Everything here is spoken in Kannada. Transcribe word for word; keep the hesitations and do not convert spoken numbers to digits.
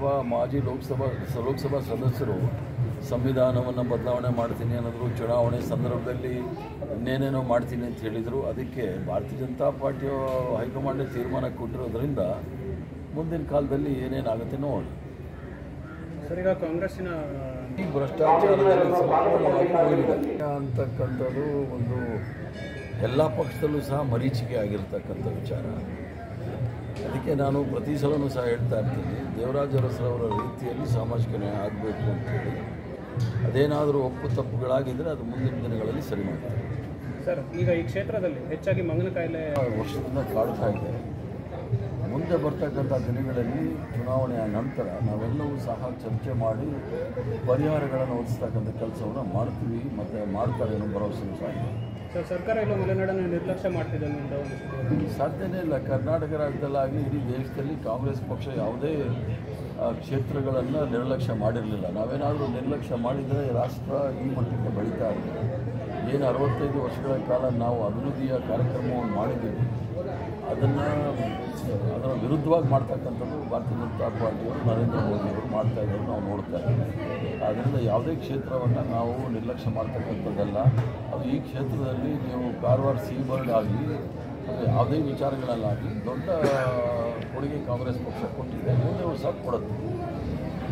ಮಾಜಿ ಲೋಕಸಭಾ ಲೋಕಸಭಾ ಸದಸ್ಯರು ಸಂವಿಧಾನವನ್ನು ಬದಲಾವಣೆ ಮಾಡ್ತೀನಿ ಅನ್ನೋದ್ರು, ಚುನಾವಣೆ ಸಂದರ್ಭದಲ್ಲಿ ಇನ್ನೇನೇನೋ ಮಾಡ್ತೀನಿ ಅಂತ ಹೇಳಿದರು. ಅದಕ್ಕೆ ಭಾರತೀಯ ಜನತಾ ಪಾರ್ಟಿಯ ಹೈಕಮಾಂಡ್ ತೀರ್ಮಾನ ಕೊಟ್ಟಿರೋದ್ರಿಂದ ಮುಂದಿನ ಕಾಲದಲ್ಲಿ ಏನೇನಾಗುತ್ತೆ ನೋಡಿ. ಸರ್, ಈಗ ಕಾಂಗ್ರೆಸ್ಸಿನ ಈ ಭ್ರಷ್ಟಾಚಾರದಲ್ಲಿ ಸಂಪೂರ್ಣವಾಗಿ ಹೋಗಿದೆ ಅಂತಕ್ಕಂಥದ್ದು ಒಂದು ಎಲ್ಲ ಪಕ್ಷದಲ್ಲೂ ಸಹ ಮರೀಚಿಕೆ ಆಗಿರ್ತಕ್ಕಂಥ ವಿಚಾರ. ಅದಕ್ಕೆ ನಾನು ಪ್ರತಿ ಸಲವೂ ಸಹ ಹೇಳ್ತಾ ಇರ್ತೀನಿ, ದೇವರಾಜ ಅರಸರವರ ರೀತಿಯಲ್ಲಿ ಸಾಮಾಜಿಕ ನ್ಯಾಯ ಆಗಬೇಕು ಅಂತೇಳಿ. ಅದೇನಾದರೂ ಒಪ್ಪು ತಪ್ಪುಗಳಾಗಿದ್ದರೆ ಅದು ಮುಂದಿನ ದಿನಗಳಲ್ಲಿ ಸರಿ ಮಾಡ್ತಾರೆ. ಸರ್, ಈಗ ಈ ಕ್ಷೇತ್ರದಲ್ಲಿ ಹೆಚ್ಚಾಗಿ ಮಂಗನ ಕಾಯಿಲೆ ವರ್ಷದಿಂದ ಕಾಡ್ತಾ ಇದೆ. ಮುಂದೆ ಬರ್ತಕ್ಕಂಥ ದಿನಗಳಲ್ಲಿ ಚುನಾವಣೆಯ ನಂತರ ನಾವೆಲ್ಲವೂ ಸಹ ಚರ್ಚೆ ಮಾಡಿ ಪರಿಹಾರಗಳನ್ನು ಒದಗಿಸ್ತಕ್ಕಂಥ ಕೆಲಸವನ್ನು ಮಾಡ್ತೀವಿ ಮತ್ತು ಮಾಡ್ತಾರೆ ಅನ್ನೋ ಭರವಸೆಯೂ ಸಹ ಇದೆ. ಸರ್, ಸರ್ಕಾರ ಇಲ್ಲ ಮಲೆನಾಡನ್ನು ನಿರ್ಲಕ್ಷ್ಯ ಮಾಡ್ತಿದೆ ಅಂತ ಒಂದು ಸಾಧ್ಯನೇ ಇಲ್ಲ. ಕರ್ನಾಟಕ ರಾಜ್ಯದಲ್ಲಾಗಲಿ ಇಡೀ ದೇಶದಲ್ಲಿ ಕಾಂಗ್ರೆಸ್ ಪಕ್ಷ ಯಾವುದೇ ಕ್ಷೇತ್ರಗಳನ್ನು ನಿರ್ಲಕ್ಷ್ಯ ಮಾಡಿರಲಿಲ್ಲ. ನಾವೇನಾದರೂ ನಿರ್ಲಕ್ಷ್ಯ ಮಾಡಿದರೆ ರಾಷ್ಟ್ರ ಈ ಮಟ್ಟಕ್ಕೆ ಬೆಳೀತಾ ಇರ್ತದೆ. ಏನು ಅರವತ್ತೈದು ವರ್ಷಗಳ ಕಾಲ ನಾವು ಅಭಿವೃದ್ಧಿಯ ಕಾರ್ಯಕ್ರಮವನ್ನು ಮಾಡಿದ್ದೀವಿ, ಅದನ್ನು ಅದರ ವಿರುದ್ಧವಾಗಿ ಮಾಡ್ತಕ್ಕಂಥದ್ದು ಭಾರತೀಯ ಜನತಾ ಪಾರ್ಟಿಯವರು, ನರೇಂದ್ರ ಮೋದಿಯವರು ಮಾಡ್ತಾ ಇರೋದು ನಾವು ನೋಡ್ತಾ ಇದ್ದೀವಿ. ಆದ್ದರಿಂದ ಯಾವುದೇ ಕ್ಷೇತ್ರವನ್ನು ನಾವು ನಿರ್ಲಕ್ಷ್ಯ ಮಾಡ್ತಕ್ಕಂಥದ್ದಲ್ಲ. ಅದು ಈ ಕ್ಷೇತ್ರದಲ್ಲಿ ನೀವು ಕಾರವಾರ ಸಿ ಬರ್ಡ್ ಆಗಲಿ ಅಂದರೆ ಯಾವುದೇ ವಿಚಾರಗಳಲ್ಲಾಗಲಿ ದೊಡ್ಡ ಕೊಡುಗೆ ಕಾಂಗ್ರೆಸ್ ಪಕ್ಷ ಕೊಟ್ಟಿದೆ, ಮುಂದೆ ಸಹ ಕೊಡುತ್ತೆ.